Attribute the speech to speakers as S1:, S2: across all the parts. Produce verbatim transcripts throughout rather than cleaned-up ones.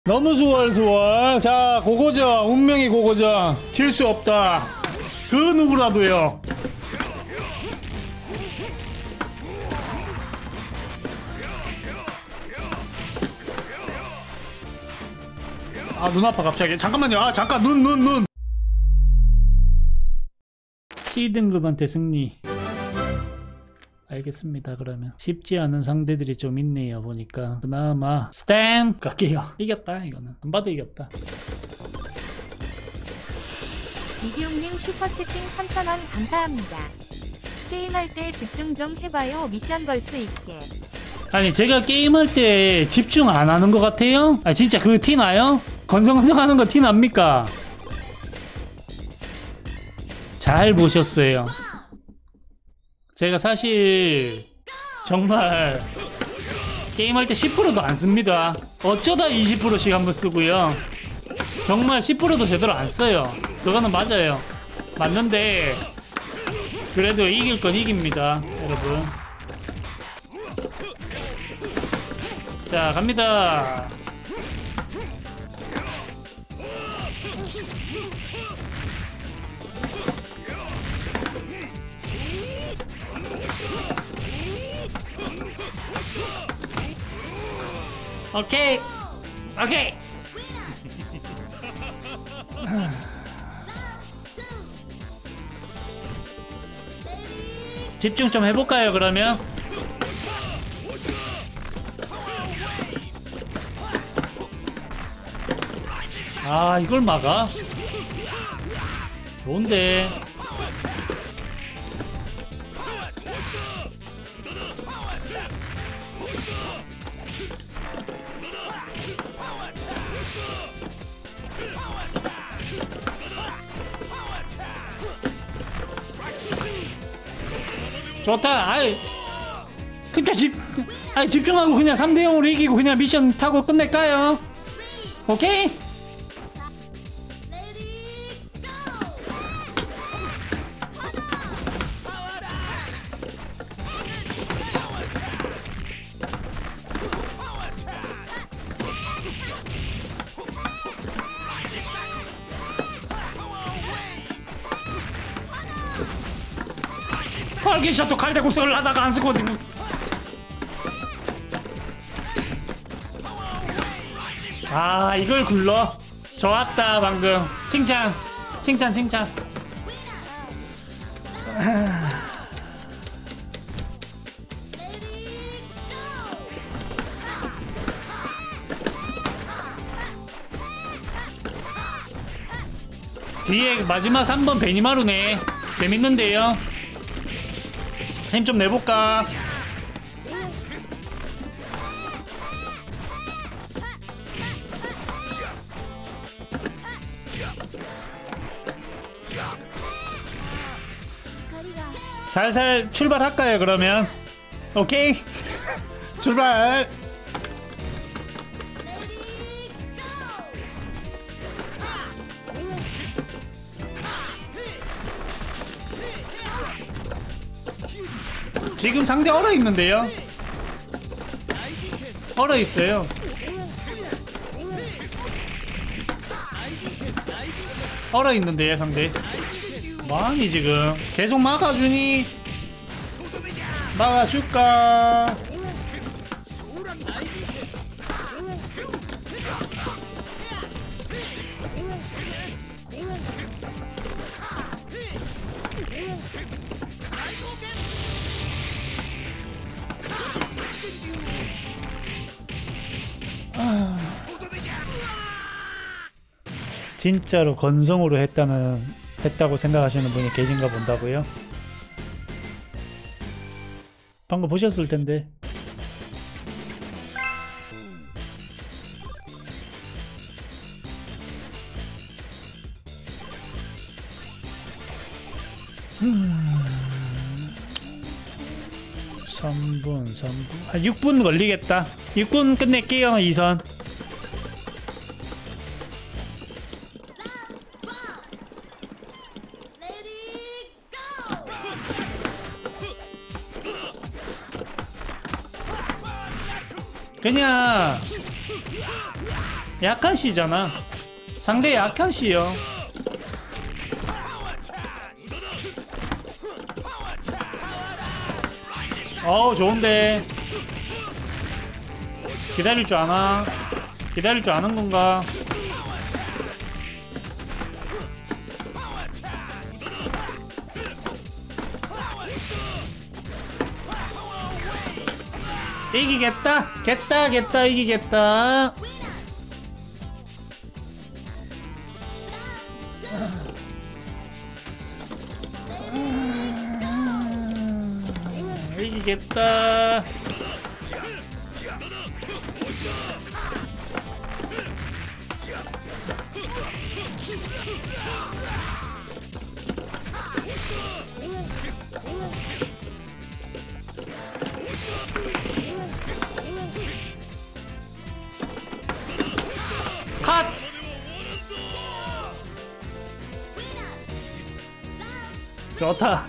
S1: 너무 수월 수월. 자, 고고정. 운명의 고고정. 질 수 없다. 그 누구라도요. 아, 눈 아파 갑자기. 잠깐만요. 아, 잠깐. 눈 눈 눈. C등급한테 승리. 알겠습니다. 그러면 쉽지 않은 상대들이 좀 있네요. 보니까 그나마 스탬 갈게요. 이겼다. 이거는 안 봐도 이겼다.
S2: 이기웅님 슈퍼채팅 삼천 원 감사합니다. 게임할 때 집중 좀 해봐요. 미션 걸 수 있게.
S1: 아니, 제가 게임할 때 집중 안 하는 것 같아요? 아, 진짜 그 티 나요? 건성건성 하는 거 티 납니까? 잘 보셨어요. 제가 사실 정말 게임할 때 십 퍼센트도 안 씁니다. 어쩌다 이십 퍼센트씩 한번 쓰고요. 정말 십 퍼센트도 제대로 안 써요. 그거는 맞아요. 맞는데 그래도 이길 건 이깁니다, 여러분. 자, 갑니다. 오케이 오케이. 집중 좀 해볼까요? 그러면 아, 이걸 막아? 좋은데. 좋다. 아이, 그니까 집, 아이, 집중하고 그냥 삼 대 영으로 이기고 그냥 미션 타고 끝낼까요? 오케이? 활기샷도 칼대고 썰라다가 안 쓰고. 아, 이걸 굴러? 좋았다. 방금 칭찬 칭찬 칭찬. 뒤에 마지막 삼 번 베니마루네. 재밌는데요. 힘 좀 내볼까? 살살 출발할까요? 그러면 오케이. 출발. 지금 상대 얼어 있는데요. 얼어 있어요. 얼어 있는데요, 상대. 뭐하니 지금? 계속 막아주니? 막아줄까? 아... 진짜로 건성으로 했다는 했다고 생각하시는 분이 계신가 본다고요? 방금 보셨을 텐데. 음... 삼 분, 삼 분. 한 육 분 걸리겠다. 육 분 끝낼게요, 이 선. 그냥 약한 씨잖아. 상대 약한 씨요. 어우 좋은데. 기다릴 줄 아나? 기다릴 줄 아는 건가? 이기겠다. 겠다 겠다 이기겠다. 이기겠다. 컷! 좋다.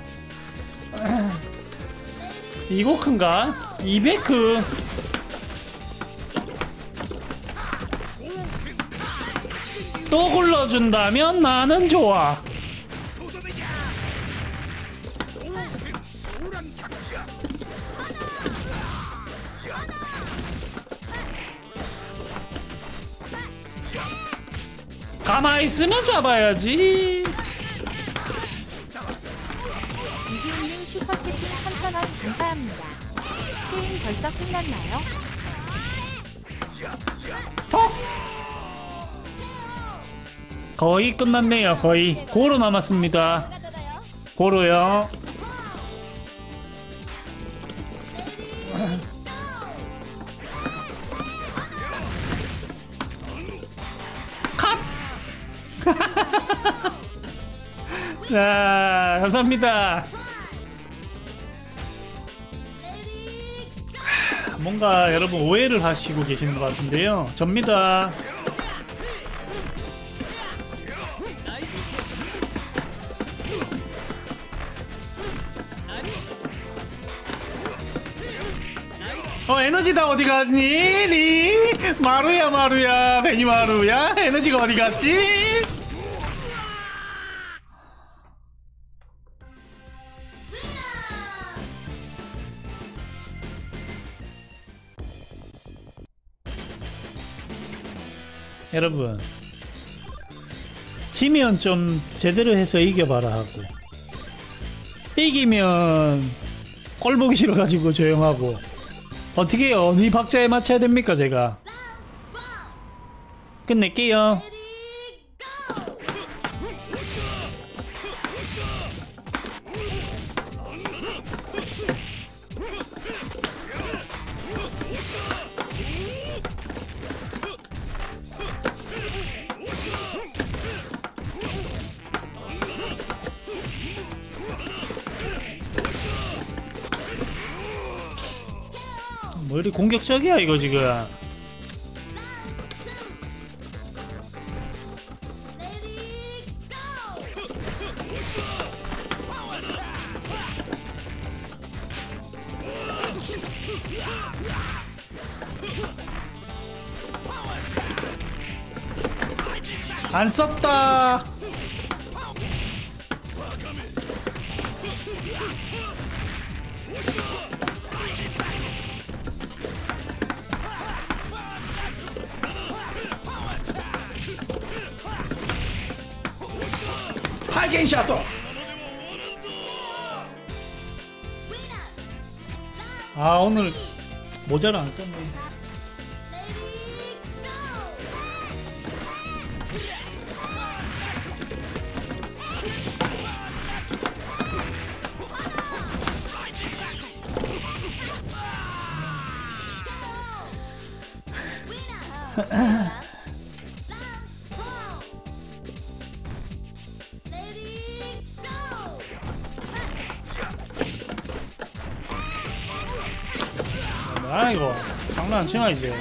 S1: 이거 큰가? 이백크. 또 굴러준다면 나는 좋아. 가만히 있으면 잡아야지.
S2: 이기용님 슈퍼채팅 삼천 원 감사합니다. 게임 벌써 끝났나요?
S1: 톡! 거의 끝났네요. 거의 고로 남았습니다. 고로요. 컷! 자, 감사합니다. 뭔가 여러분 오해를 하시고 계시는 것 같은데요. 접니다. 어 에너지 다 어디 갔니? 리 마루야 마루야 베니 마루야 에너지가 어디 갔지? 여러분 지면 좀 제대로 해서 이겨봐라 하고 이기면 꼴보기 싫어가지고 조용하고 어떻게 해요? 어느 박자에 맞춰야 됩니까 제가? 끝낼게요. 뭐 이리 공격적이야 이거 지금. 안 썼다. 하겐 샤토. 아 오늘 모자를 안 썼네. 뭐야 이거 장난 안 치나 이제.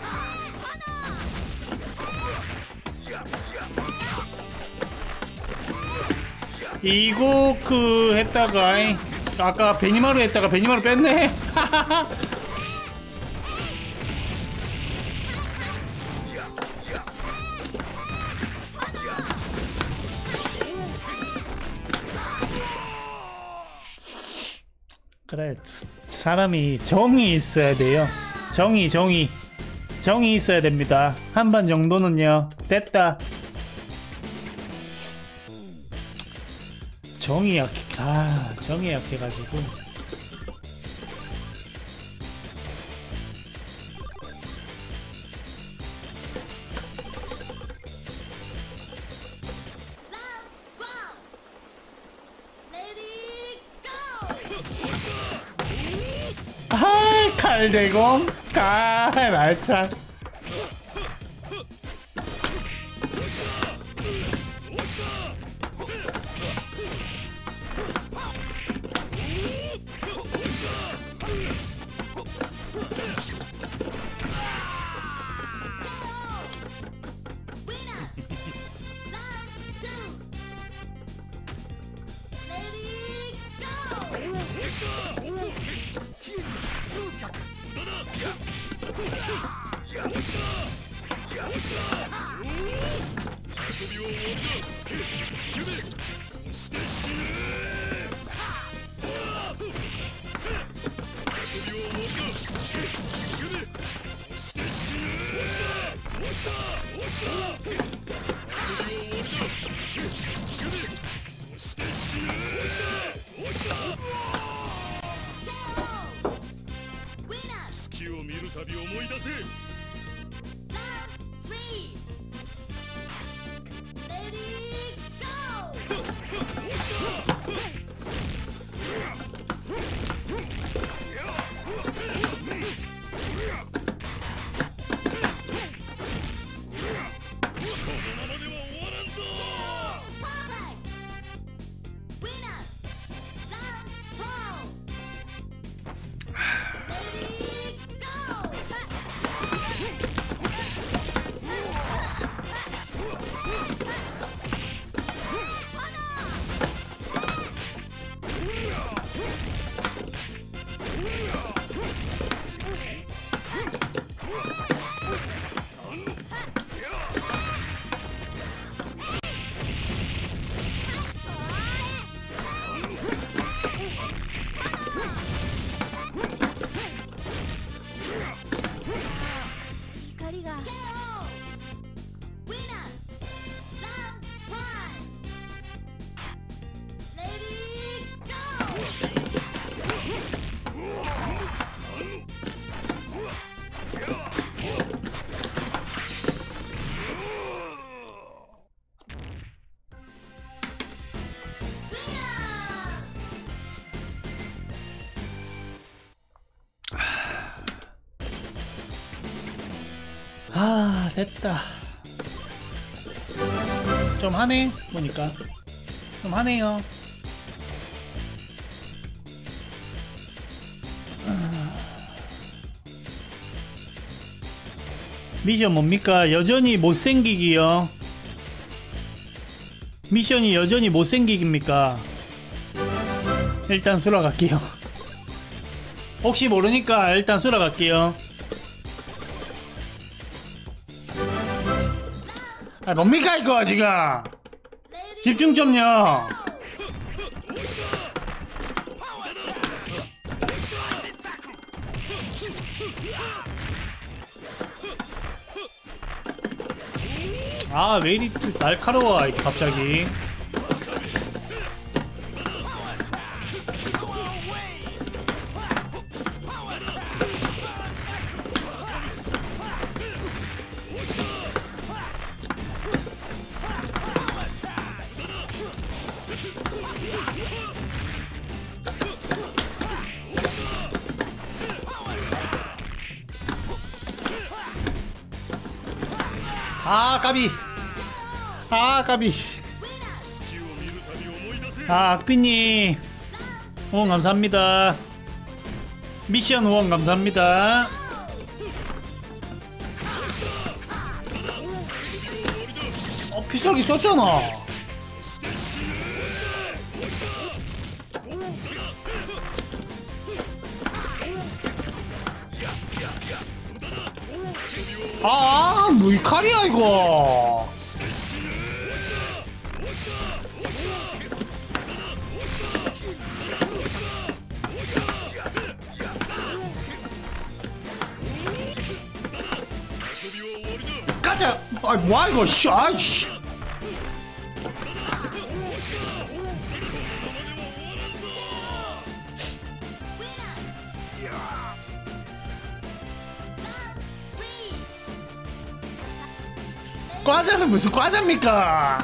S1: 이거 그 했다가 아까 베니마루 했다가 베니마루 뺐네. 그래, 스- 사람이 정이 있어야 돼요. 정이, 정이. 정이 있어야 됩니다. 한 판 정도는요. 됐다. 정이 약해, 아, 정이 약해가지고. 아, 칼대공, 칼, 알찬. 아, 됐다. 좀 하네, 보니까. 좀 하네요. 미션 뭡니까? 여전히 못생기기요. 미션이 여전히 못생기기입니까? 일단 수라 갈게요. 혹시 모르니까 일단 수라 갈게요. 아, 뭡니까 이거 지금? 집중 좀요. 아, 왜 이리 날카로워 갑자기. 아, 까비. 아, 까비. 아, 악비님 후원 감사합니다. 미션 후원 감사합니다. 어, 피살기 썼잖아. 아, 뭐 이 칼이야 이거. 과자 아 뭐야 이거 씨 아이씨 과자는 무슨 과자입니까?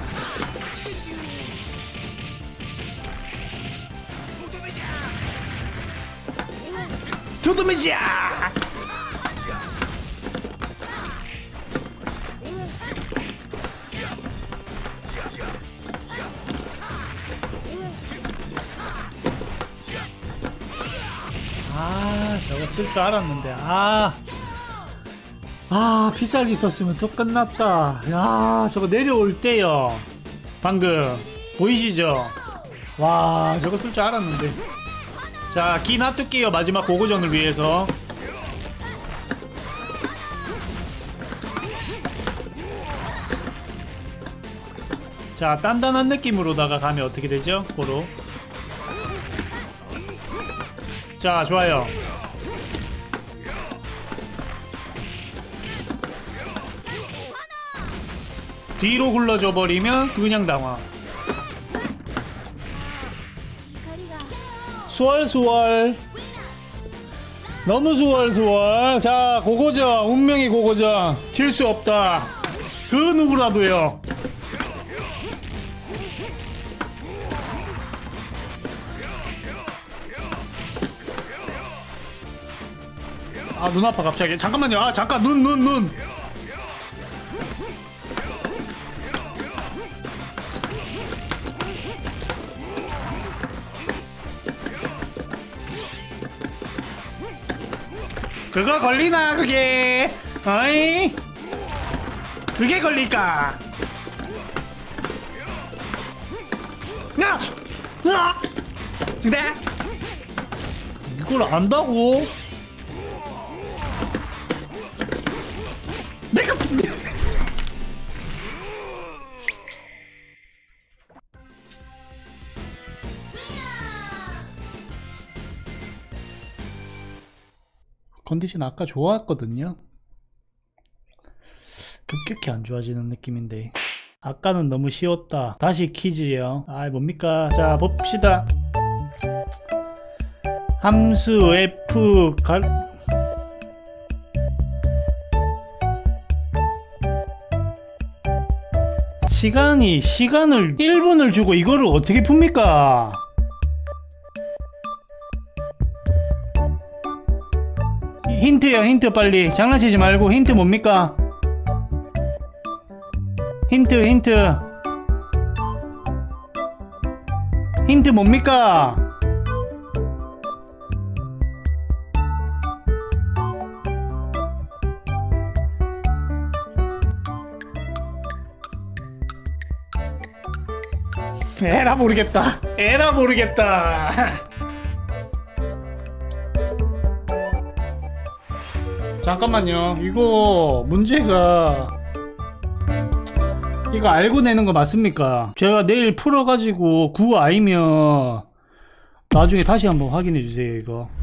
S1: 두두미지야! 아 저거 쓸 줄 알았는데 아 아 피살기 있었으면 또 끝났다. 야 저거 내려올 때요 방금 보이시죠? 와 저거 쓸 줄 알았는데. 자 기 놔둘게요 마지막 고고전을 위해서. 자 단단한 느낌으로다가 가면 어떻게 되죠? 고로. 자 좋아요. 뒤로 굴러져 버리면 그냥 당황. 수월수월 너무 수월수월. 자 고고전 운명의 고고전 질 수 없다 그 누구라도요. 아 눈 아파 갑자기. 잠깐만요. 아 잠깐 눈 눈 눈. 그거 걸리나 그게? 어이? 그게 걸릴까? 야! 야! 그래? 이걸 안다고? 내가 컨디션 아까 좋았거든요. 급격히 안 좋아지는 느낌인데 아까는 너무 쉬웠다. 다시 퀴즈요. 아 뭡니까? 자 봅시다. 함수 F 갈 시간이 시간을 일 분을 주고 이거를 어떻게 풉니까? 힌트요 힌트 빨리. 장난치지 말고 힌트 뭡니까? 힌트 힌트 힌트 뭡니까? 에라 모르겠다 에라 모르겠다. 잠깐만요. 이거 문제가 이거 알고 내는 거 맞습니까? 제가 내일 풀어가지고 구 아이면 나중에 다시 한번 확인해 주세요 이거.